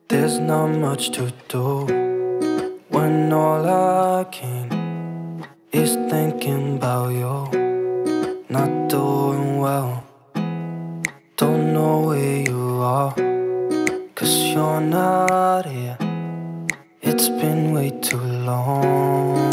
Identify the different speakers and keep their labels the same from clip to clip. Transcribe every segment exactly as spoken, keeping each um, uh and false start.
Speaker 1: There's not much to do when all I can is thinking about you. Not doing well, don't know where you are, 'cause you're not here. It's been way too long.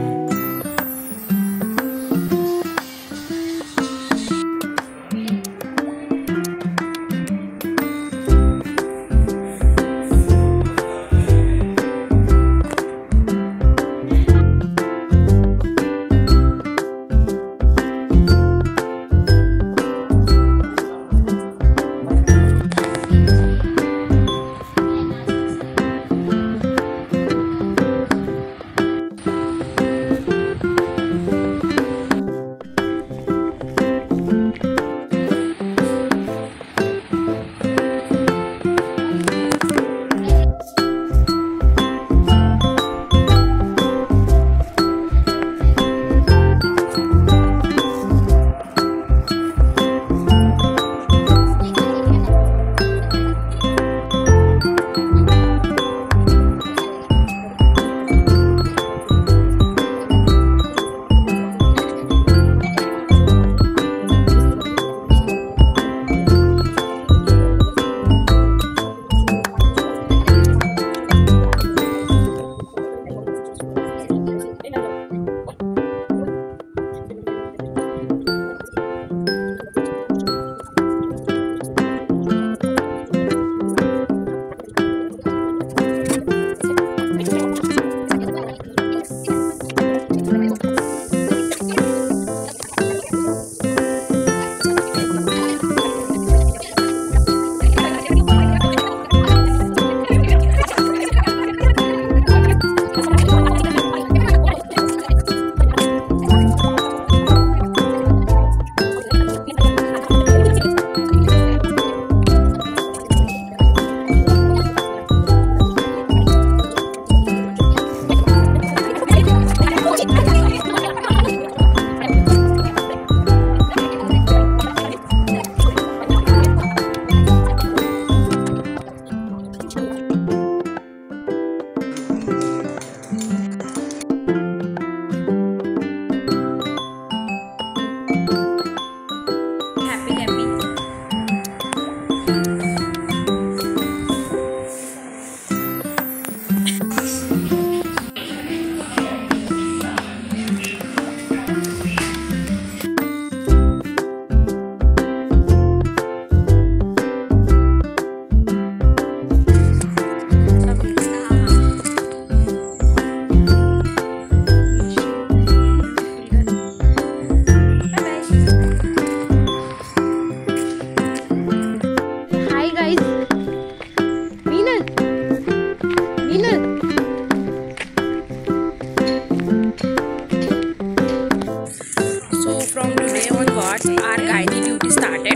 Speaker 2: Our guiding duty started.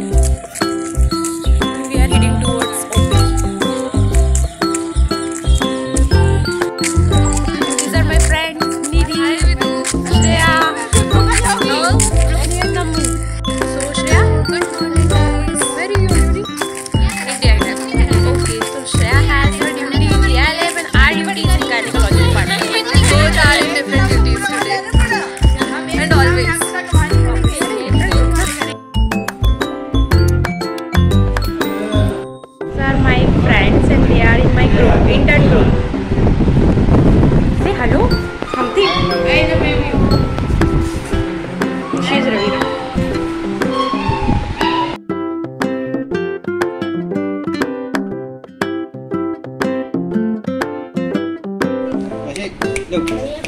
Speaker 2: We are heading towards O P. These are my friends Nidhi, Shreya, and your Namu. So Shreya, good morning guys. Where are you duty? India. Okay, so Shreya has her duty in D L F and our duty is in gynecology department. Both are in different duties today. And always. Intern group. Say hello. Something. She's Ravina.
Speaker 3: Look.